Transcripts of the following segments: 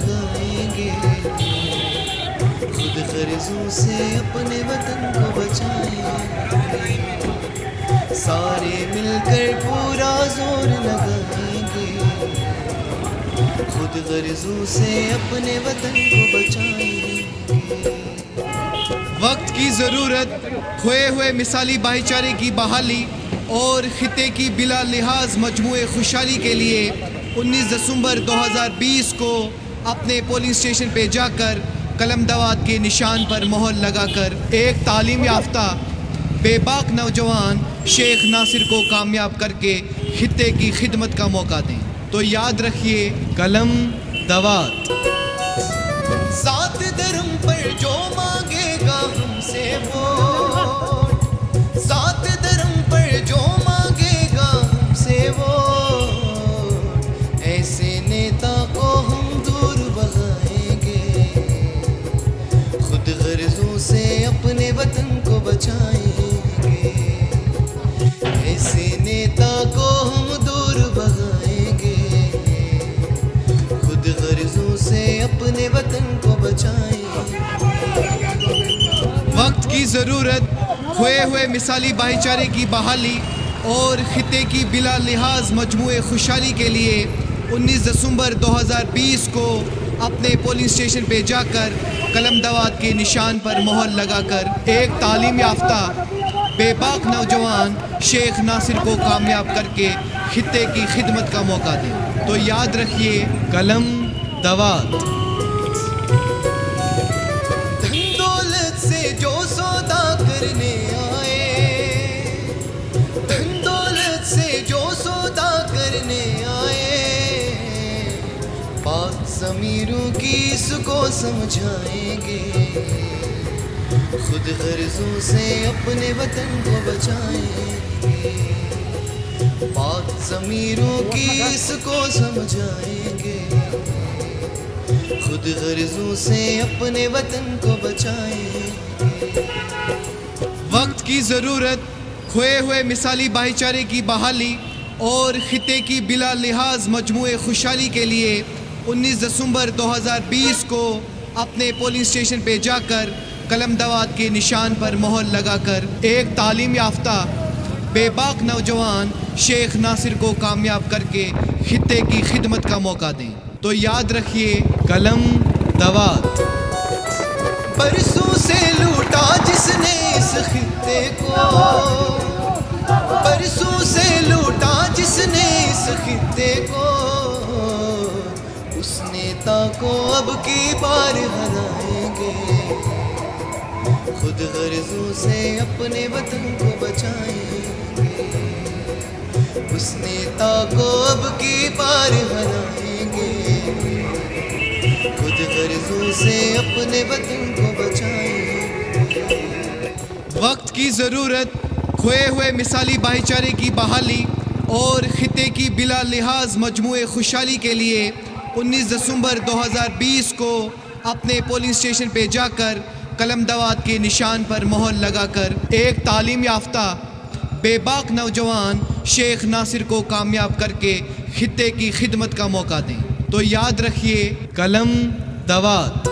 लगाएंगे, खुद गर्जों से अपने वतन को बचाएंगे। सारे मिलकर पूरा जोर लगाएंगे, खुद गर्जों से अपने वतन को बचाएंगे। वक्त की ज़रूरत, खोए हुए मिसाली भाईचारे की बहाली और खिते की बिला लिहाज मजमूए खुशहाली के लिए 19 दिसंबर 2020 को अपने पोलिंग स्टेशन पे जाकर कलमदवात के निशान पर मोहर लगाकर एक तालीम याफ्ता बेबाक नौजवान शेख नासिर को कामयाब करके खिते की खिदमत का मौका दें। तो याद रखिए, कलमदवात। सात धर्म पर जो मांगेगा हमसे वोट, सात धर्म पर जो मांगेगा हमसे वोट, ऐसे नेता को हम दूर भगाएंगे, खुद गर्जों से अपने वतन को बचाएंगे। ऐसे नेता को हम दूर भगाएंगे, खुद गर्जों से अपने वतन को बचाएंगे। वक्त की ज़रूरत, खोए हुए मिसाली भाईचारे की बहाली और खिते की बिला लिहाज मजमूए खुशहाली के लिए 19 दिसंबर 2020 को अपने पोलिंग स्टेशन पे जाकर कलमदवात के निशान पर मोहर लगाकर एक तालीम याफ्ता बेबाक नौजवान शेख नासिर को कामयाब करके खिते की खिदमत का मौका दें। तो याद रखिए, कलमदवात। धन दौलत से जो सौदा करने आए, धन दौलत से जो सौदा करने आए, बात ज़मीरों की इसको समझाएंगे, खुद गर्जों से अपने वतन को बचाएंगे। बात ज़मीरों की इसको समझाएंगे, खुद गर्जों से अपने वतन को बचाएंगे। वक्त की ज़रूरत, खोए हुए मिसाली भाईचारे की बहाली और खिते की बिला लिहाज मजमूए खुशहाली के लिए 19 दिसंबर 2020 को अपने पोलिंग स्टेशन पे जाकर कलमदवात के निशान पर मोहर लगाकर एक तालीम याफ्ता बेबाक नौजवान शेख नासिर को कामयाब करके खिते की खिदमत का मौका दें। तो याद रखिए, कलमदवात। बरसों से लूटा जिसने इस खित्ते को, बरसों से लूटा जिसने इस खित्ते को, उस नेता को अब की बार हराएंगे, खुद गर्जों से अपने वतन को बचाएंगे। उस नेता को अब की बार हराएंगे, खुद गर्जों से अपने वतन को बचाएंगे। वक्त की ज़रूरत, खोए हुए मिसाली भाईचारे की बहाली और खिते की बिला लिहाज मजमूए खुशहाली के लिए 19 दिसंबर 2020 को अपने पोलिंग स्टेशन पे जाकर कलमदवात के निशान पर मोहर लगाकर एक तालीम याफ्ता बेबाक नौजवान शेख नासिर को कामयाब करके खिते की खिदमत का मौका दें। तो याद रखिए, कलमदवात।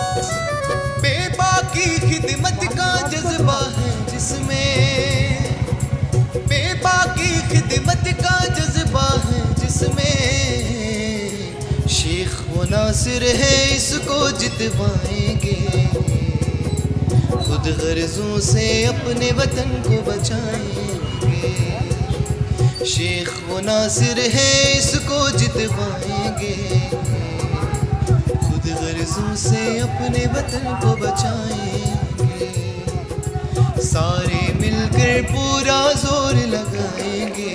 बेबाकी खिदमत का जज्बा है जिसमें, बेबाकी खिदमत का जज्बा है जिसमें, शेख वो नासिर है इसको जितवाएंगे, खुद गर्जों से अपने वतन को बचाएंगे। शेख वो नासिर है इसको जितवाएंगे, खुद गर्जों से अपने वतन को बचाएंगे। सारे मिलकर पूरा जोर लगाएंगे,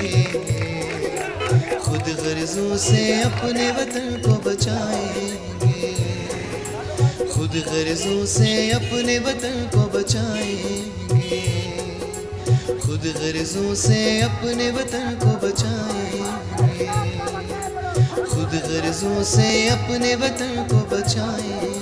खुद गर्जों से अपने वतन को बचाएंगे, खुद गर्जों से अपने वतन को बचाएंगे, खुद गर्जों से अपने वतन को बचाएंगे, खुद गर्जों से अपने वतन को बचाएंगे।